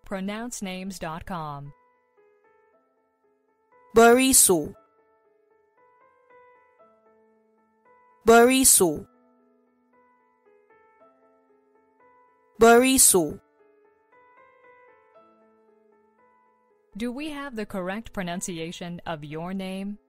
pronouncenames.com. Berisu, Berisu, Berisu. Do we have the correct pronunciation of your name?